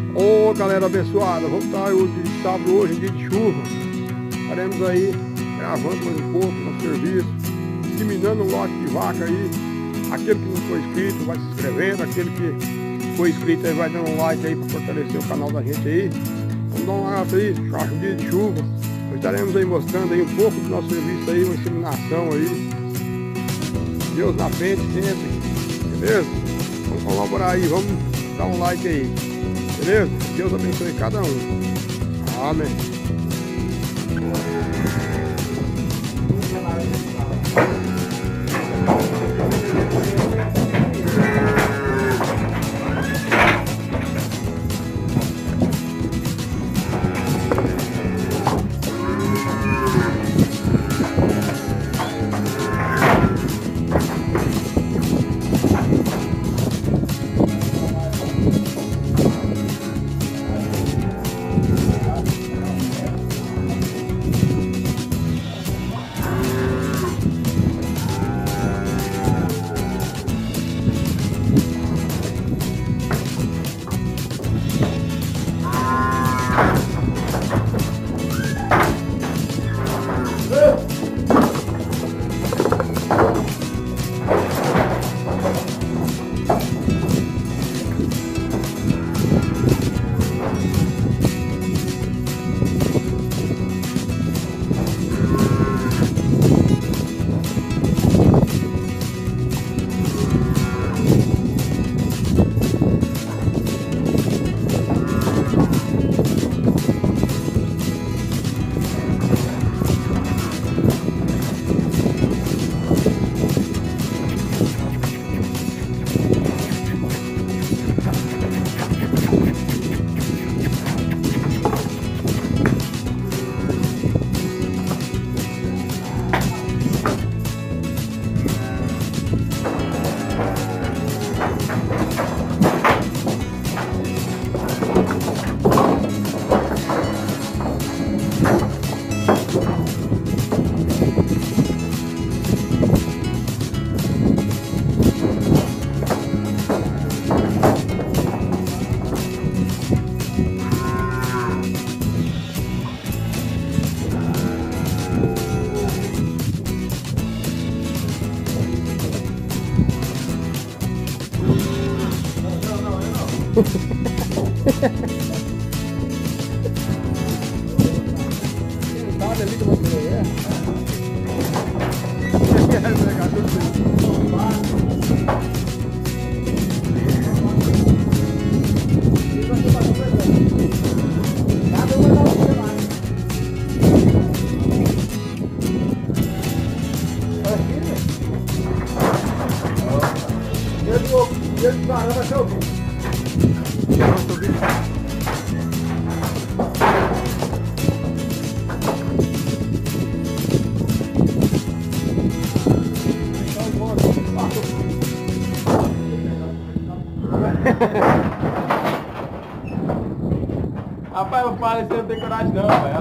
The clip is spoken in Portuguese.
Ô galera abençoada, vamos estar hoje de sábado, hoje em dia de chuva. Estaremos aí gravando mais um pouco no serviço, disseminando um lote de vaca aí. Aquele que não foi inscrito vai se inscrevendo, aquele que foi inscrito aí vai dando um like aí para fortalecer o canal da gente aí. Vamos dar um like aí, acho um dia de chuva. Nós estaremos aí mostrando aí um pouco do nosso serviço aí, uma inseminação aí. Deus na frente sempre, beleza? Vamos colaborar aí, vamos dar um like aí. Beleza? Deus abençoe cada um. Amém. Rapaz, eu falo, você não tem coragem não, velho.